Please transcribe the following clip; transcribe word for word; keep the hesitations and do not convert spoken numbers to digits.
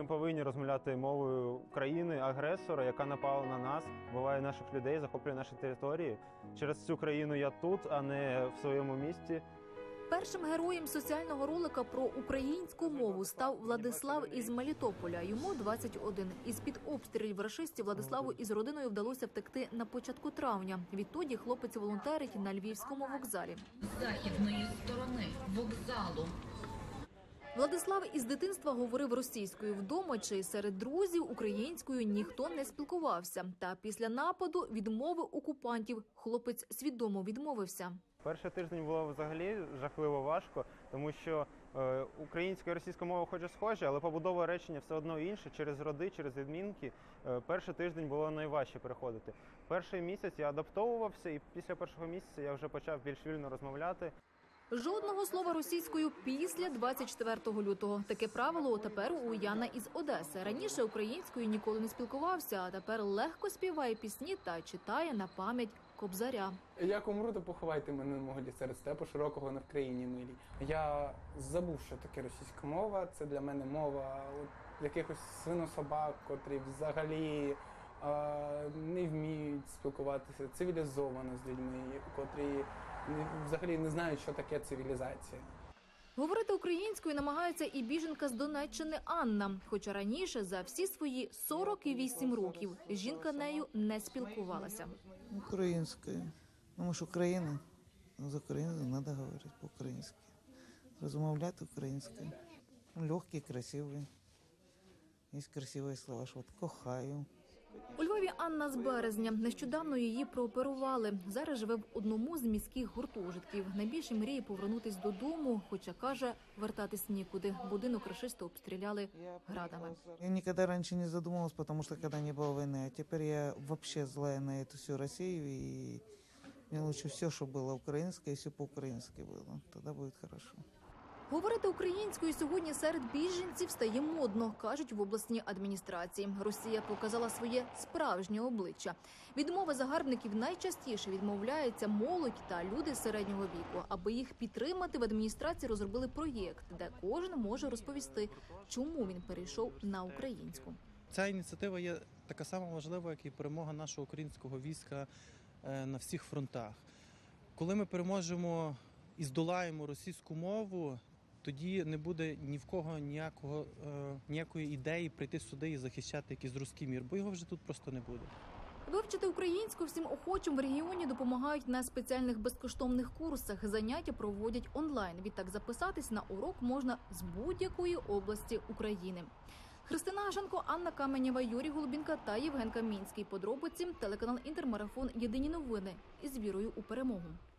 не повинні розмовляти мовою країни-агресора, яка напала на нас, вбиває наших людей, захоплює наші території. Через цю країну я тут, а не в своєму місті. Першим героєм соціального ролика про українську мову став Владислав із Мелітополя. Йому двадцять один. Із-під обстрілів рашистів Владиславу із родиною вдалося втекти на початку травня. Відтоді хлопець волонтерить на Львівському вокзалі. З західної сторони вокзалу. Владислав із дитинства говорив російською вдома, чи серед друзів українською ніхто не спілкувався. Та після нападу відмови окупантів хлопець свідомо відмовився. Перший тиждень було взагалі жахливо важко, тому що е, українська і російська мова хоч і схожі, але побудова речення все одно інша, через роди, через відмінки. Е, перший тиждень було найважче переходити. Перший місяць я адаптовувався, і після першого місяця я вже почав більш вільно розмовляти. Жодного слова російською після двадцять четвертого лютого. Таке правило тепер у Яна із Одеси. Раніше українською ніколи не спілкувався, а тепер легко співає пісні та читає на пам'ять Кобзаря. Як умру, то поховайте мене на могилі серед степу широкого на Вкраїні милій. Я забув, що таке російська мова. Це для мене мова от, якихось свинособак, котрі взагалі е, не вміють спілкуватися цивілізовано з людьми, котрі взагалі не знають, що таке цивілізація. Говорити українською намагається і біженка з Донеччини Анна. Хоча раніше за всі свої сорок вісім років жінка нею не спілкувалася. Українською. Тому що Україна, з Україною треба говорити по-українськи. Розмовляти українською. Легкий, красивий. Є красиві слова, що от кохаю. У Львові Анна з березня. Нещодавно її прооперували. Зараз живе в одному з міських гуртожитків. Найбільше мріє повернутись додому, хоча, каже, вертатись нікуди. Будинок рашисти обстріляли градами. Я ніколи раніше не задумувалась, тому що коли не було війни. А тепер я взагалі злая на цю всю Росію. І мені краще все, що було українське, і все по-українськи було. Тоді буде добре. Говорити українською сьогодні серед біженців стає модно, кажуть в обласній адміністрації. Росія показала своє справжнє обличчя. Від мови загарбників найчастіше відмовляється молодь та люди середнього віку. Аби їх підтримати, в адміністрації розробили проєкт, де кожен може розповісти, чому він перейшов на українську. Ця ініціатива є така сама важлива, як і перемога нашого українського війська на всіх фронтах. Коли ми переможемо і здолаємо російську мову, тоді не буде ні в кого ніякого, е, ніякої ідеї прийти сюди і захищати якийсь руський мір, бо його вже тут просто не буде. Вивчити українську всім охочим в регіоні допомагають на спеціальних безкоштовних курсах. Заняття проводять онлайн. Відтак записатись на урок можна з будь-якої області України. Христина Гашенко, Анна Каменєва, Юрій Голубінка та Євген Камінський. Подробиці телеканал Інтермарафон. Єдині новини із вірою у перемогу.